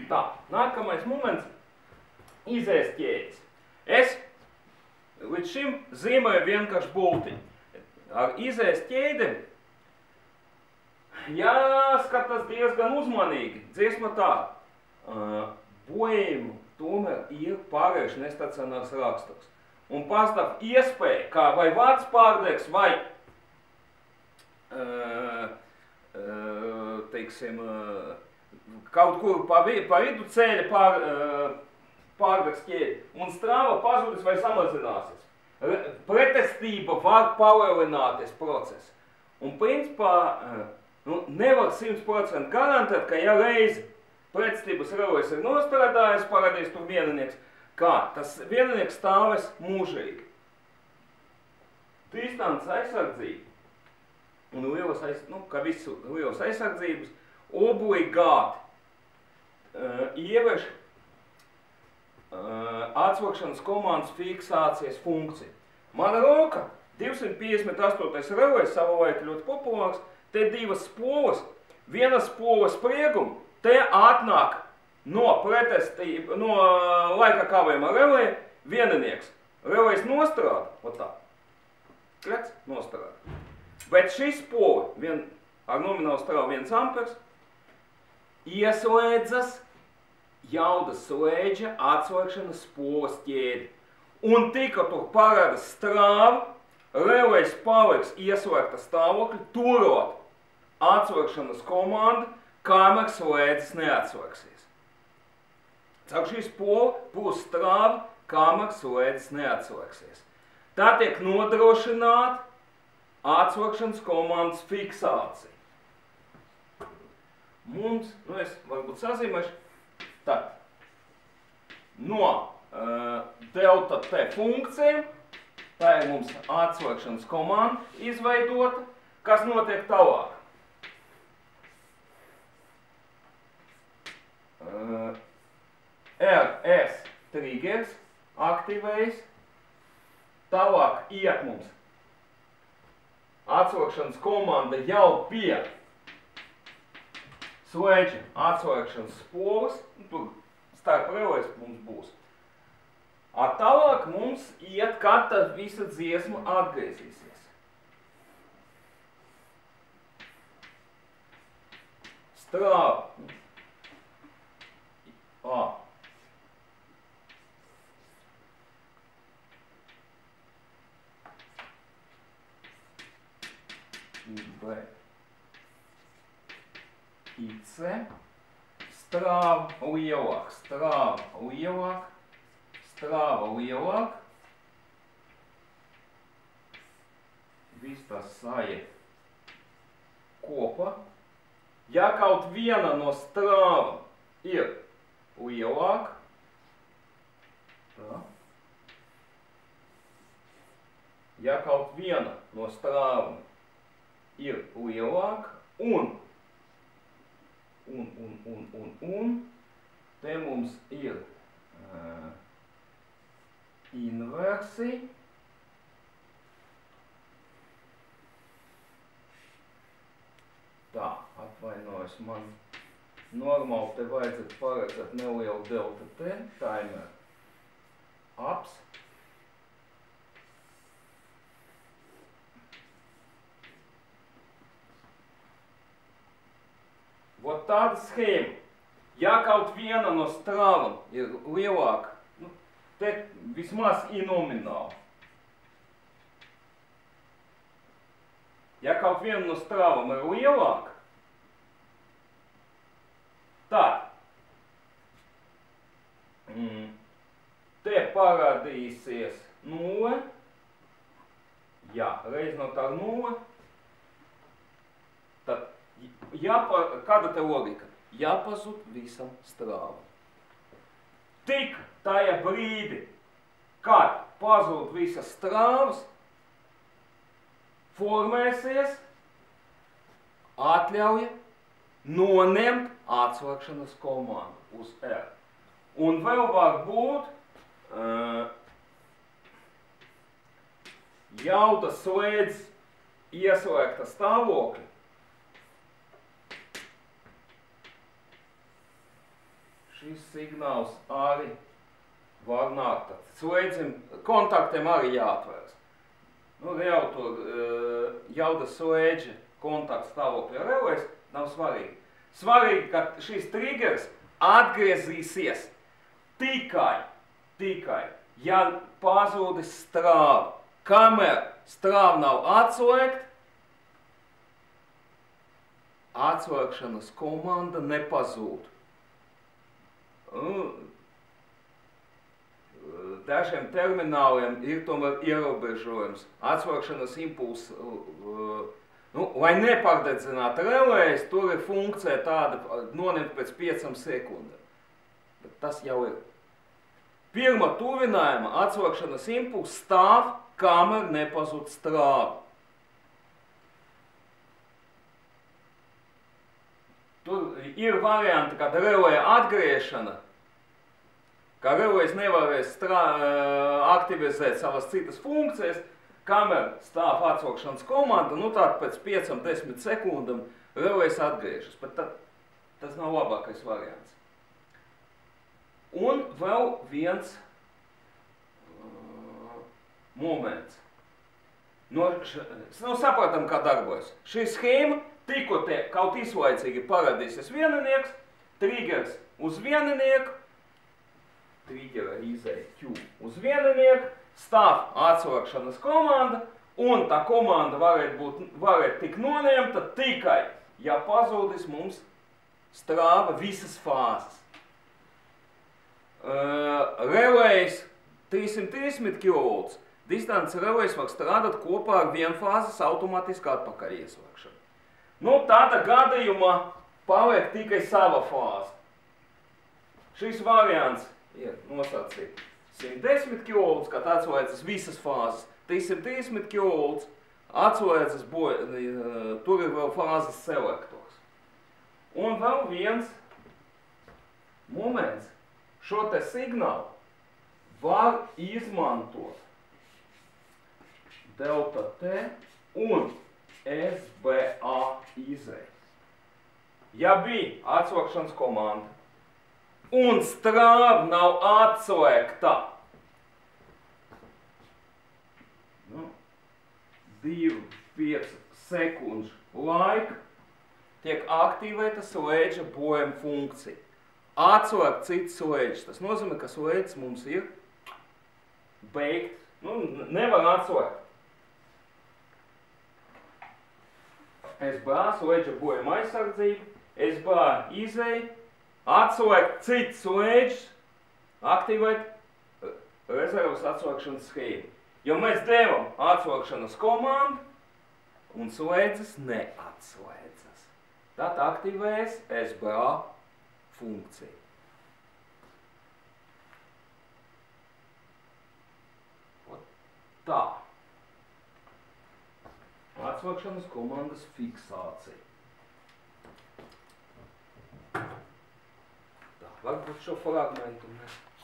Tā, nākamais moments – izēst ķēdes. Es līdz šim zīmēju vienkārši bultiņu. Ar izēst ķēdi jāskatās diezgan uzmanīgi. Dziesma tā, bojējumu tomēr ir pārējuši nestacionārs raksturs. Un pastāv iespēja, kā vai vārds pārdegs, vai teiksim, kaut kur pa vidu ceļa pārdegs ķēdi, un strāva pazudis vai samazināsies. Pretestība var palielināties process. Un principā nevar 100% garantēt, ka ja reizi pretestības relojas ir nostrādājis, parādīs tur vieninieks, kā tas vieninieks stāvēs mūžīgi. Distances aizsardzība un kā visu lielas aizsardzības obligāti ievieš atsvakšanas komandas fiksācijas funkciju. Mana roka, 258. relojas, savulaik ļoti populārs, te divas spolas, viena spola sprieguma, te atnāk no laika kavējuma reloja vieninieks. Relojas nostrāda, tā, krets, nostrāda. Bet šis spola, ar nominālu strāvu 1 ampers, ieslēdzas jaudas slēdža atslēgšanas spolas ķēdi. Un tika tur parādas strāva, relojas paliks ieslēgta stāvokļa, turot atslēgšanas komandu, kamēr slēdzas neatslēgsies. Caur šī spola būs strāva, kamēr slēdzas neatslēgsies. Tā tiek nodrošināta atslēgšanas komandas fiksācija. Mums, es varbūt sazīmēšu, tad no delta T funkcija, tā ir mums atslēgšanas komanda izveidota, kas notiek tālāk. RS triggers aktivējas, tālāk iet mums atslēgšanas komanda jau pie slēdža atslēgšanas spolas, tur starp relojas mums būs. Tālāk mums iet, kad tad visa dziesma atgriezīsies. Strāva. B. IC. Strāva lielāk, strāva lielāk, strāva lielāk. Viss tas sajiet kopā. Ja kaut viena no strāva ir lielāk, tā. Ja kaut viena no strāvām ir lielāk un te mums ir inversija. Tā, atvainojos, man normāli te vajadzētu paredzēt nelielu delta T, timer ups. Vot tāda schēma. Ja kaut viena no strāvam ir lielāka, te vismaz ir nomināli. Ja kaut viena no strāvam ir lielāka, tad te parādīsies 0. Jā, reiz no tā 0. Tad kāda te logika? Jāpazud visam strāvam. Tik tajā brīdi, kad pazūd visas strāvas, formēsies atļauja noņemt atslēgšanas komandu uz R. Un vēl var būt jauda slēdz ieslēgta stāvokļa. šis signāls arī var nākt. Slēdzim, kontaktiem arī jāatvērs. Nu, jau tur jaudas slēdža kontakts stāvokļa relēs nav svarīgi. Svarīgi, ka šis triggers atgriezīsies tikai, ja pazūdis strāva. Kamēr strāva nav atslēgta, atslēgšanas komanda nepazūd. Dažiem termināliem ir tomēr ierobežojums. Atslēgšanas impulss, lai nepārdedzinātu relēs, tur ir funkcija tāda noņemt pēc 5 sekundēm. Bet tas jau ir. Pirmā tuvinājuma atslēgšanas impulss stāv, kamēr nepazūd strāva. Tur ir varianti, kad relē atgriešana, ka relēs nevarēs aktivizēt savas citas funkcijas, kamēr stāv atslēgšanas komanda, nu tād pēc 5-10 sekundam relēs atgriežas, bet tad tas nav labākais variants. Un vēl viens moments. Sapratam, kā darbojas. Šī schēma tikko te kaut izlaicīgi parādīsies vieninieks, triggers uz vieninieku, triggera izēja Q uz vieninieku, stāv atslēgšanas komanda, un tā komanda varētu tik noņemta tikai, ja pazūdis mums strāva visas fāzes. Relējs 330 kV, distances relējs var strādāt kopā ar vienfāzes automātisku atpakaļ ieslēgšanu. Nu, tāda gadījumā paliek tikai sava fāze. Šis variants ir nosacīt 110 kV, kad atslēdzas visas fāzes, 330 kV, atslēdzas, tur ir vēl fāzes selektors. Un vēl viens moments. Šo te signālu var izmantot delta T un SBA izēja. Ja bija atslēgšanas komanda un strāva nav atslēgta, 2-5 sekundžu laika tiek aktīvēta slēdža bojuma funkcija. Atslēgt cits slēdžs. Tas nozīmē, ka slēdžs mums ir beigts. Nevar atslēgt. SBA slēdža bojuma aizsardzība, SBA izēja, atslēgt cits slēdžs, aktivēt rezervas atslēgšanas schēmu. Jo mēs devam atslēgšanas komandu un slēdzas neatslēdzas. Tad aktivēs SBA funkcija. Tā. Atslēgšanas komandas fiksācija. Tā, varbūt šo fragmentu mēs